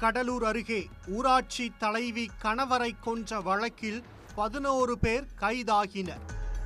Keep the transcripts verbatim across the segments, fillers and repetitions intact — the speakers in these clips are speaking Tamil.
கடலூர் அருகே ஊராட்சி தலைவி கணவரை கொன்ற வழக்கில் பதினோரு பேர் கைதாகினர்.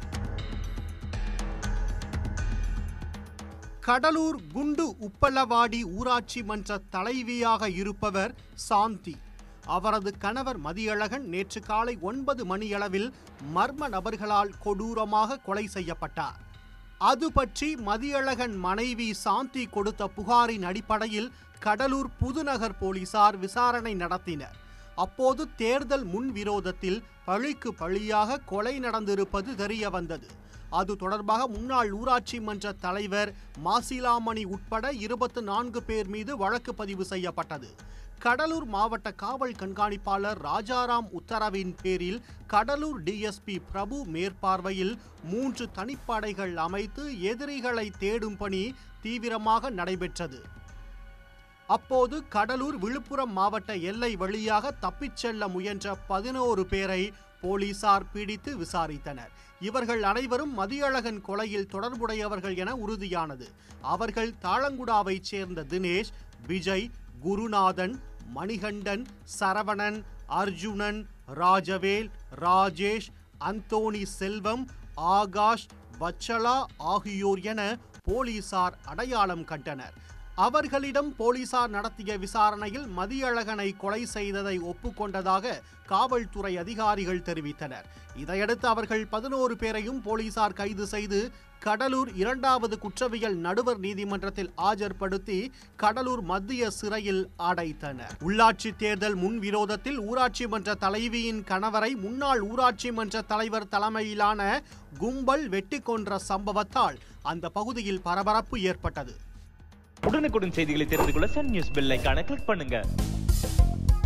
கடலூர் குண்டு உப்பலவாடி ஊராட்சி மன்ற தலைவியாக இருப்பவர் சாந்தி. அவரது கணவர் மதியழகன் நேற்று காலை ஒன்பது மணியளவில் மர்ம நபர்களால் கொடூரமாக கொலை செய்யப்பட்டார். அது பற்றி மதியழகன் மனைவி சாந்தி கொடுத்த புகாரின் அடிப்படையில் கடலூர் புதுநகர் போலீசார் விசாரணை நடத்தினர். அப்போது தேர்தல் முன்விரோதத்தில் பழிக்கு பழியாக கொலை நடந்திருப்பது தெரிய வந்தது. அது தொடர்பாக முன்னாள் ஊராட்சி மன்ற தலைவர் மாசிலாமணி உட்பட இருபத்தி நான்கு பேர் மீது வழக்கு பதிவு செய்யப்பட்டது. கடலூர் மாவட்ட காவல் கண்காணிப்பாளர் ராஜாராம் உத்தரவின் பேரில் கடலூர் டிஎஸ்பி பிரபு மேற்பார்வையில் மூன்று தனிப்படைகள் அமைத்து எதிரிகளை தேடும் பணி தீவிரமாக நடைபெற்றது. அப்போது கடலூர் விழுப்புரம் மாவட்ட எல்லை வழியாக தப்பிச் செல்ல முயன்ற பதினோரு பேரை போலீசார் பிடித்து விசாரித்தனர். இவர்கள் அனைவரும் மதியழகன் கொலையில் தொடர்புடையவர்கள் என உறுதியானது. அவர்கள் தாளங்குடாவைச் சேர்ந்த தினேஷ், விஜய், குருநாதன், மணிகண்டன், சரவணன், அர்ஜுனன், ராஜவேல், ராஜேஷ், அந்தோணி செல்வம், ஆகாஷ், வச்சலா ஆகியோர் என போலீசார் அடையாளம் கண்டனர். அவர்களிடம் போலீசார் நடத்திய விசாரணையில் மதியழகனை கொலை செய்ததை ஒப்புக்கொண்டதாக காவல்துறை அதிகாரிகள் தெரிவித்தனர். இதையடுத்து அவர்கள் பதினோரு பேரையும் போலீசார் கைது செய்து கடலூர் இரண்டாவது குற்றவியல் நடுவர் நீதிமன்றத்தில் ஆஜர்படுத்தி கடலூர் மத்திய சிறையில் அடைத்தனர். உள்ளாட்சி தேர்தல் முன்விரோதத்தில் ஊராட்சி மன்ற தலைவியின் கணவரை முன்னாள் ஊராட்சி மன்ற தலைவர் தலைமையிலான கும்பல் வெட்டி கொன்ற சம்பவத்தால் அந்த பகுதியில் பரபரப்பு ஏற்பட்டது. உடனுக்குடன் செய்திகளை தெரிந்து கொள்ள சன் நியூஸ் பெல் ஐகானை கிளிக் பண்ணுங்க.